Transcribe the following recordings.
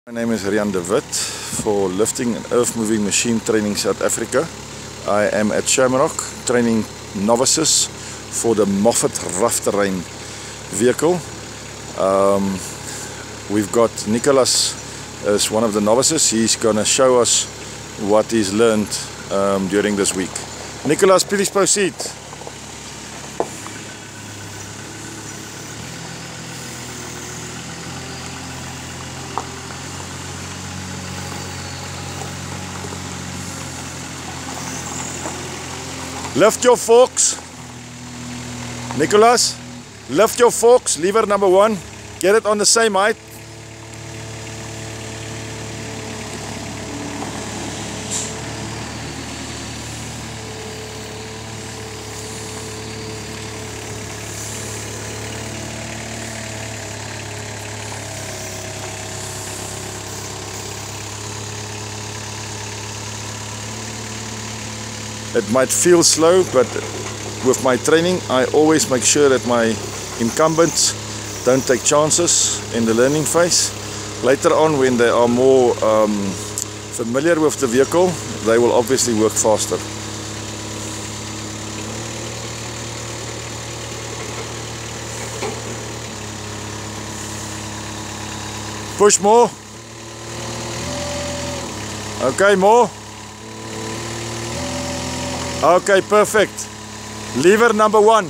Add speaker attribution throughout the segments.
Speaker 1: My name is Rian de Wit for Lifting and Earth Moving Machine Training South Africa. I am at Shamrock training novices for the Moffat Rough Terrain vehicle. We've got Nicholas as one of the novices. He's going to show us what he's learned during this week. Nicholas, please proceed. Lift your forks. Nicholas, lift your forks, lever number 1. Get it on the same height. It might feel slow, but with my training I always make sure that my incumbents don't take chances in the learning phase. Later on, when they are more familiar with the vehicle, they will obviously work faster. Push more. Okay, more. Okay, perfect. Lever number 1.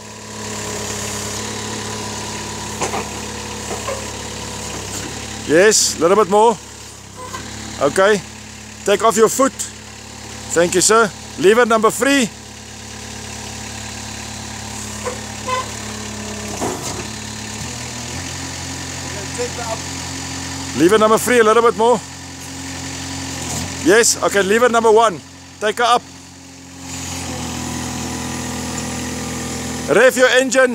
Speaker 1: Yes, a little bit more. Okay. Take off your foot. Thank you, sir. Lever number 3. Lever number 3, a little bit more. Yes, okay, lever number 1. Take her up. Rev your engine.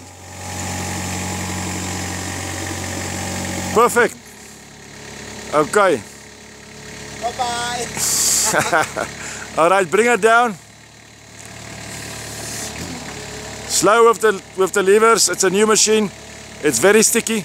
Speaker 1: Perfect. Okay.
Speaker 2: Bye-bye.
Speaker 1: Alright, bring it down. Slow with the levers. It's a new machine. It's very sticky.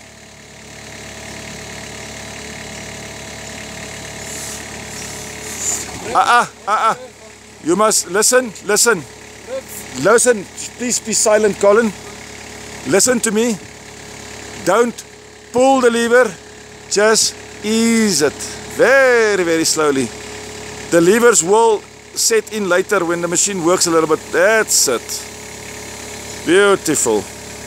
Speaker 1: You must listen. Listen, please be silent, Colin. Listen to me. Don't pull the lever, just ease it very, very slowly. The levers will set in later when the machine works a little bit. That's it. Beautiful.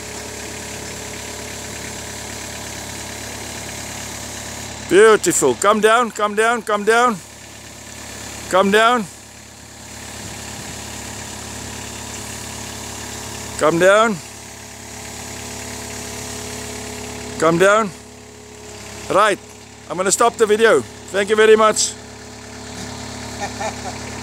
Speaker 1: Beautiful. Come down, come down, come down. Come down. Come down. Come down. Right. I'm going to stop the video. Thank you very much.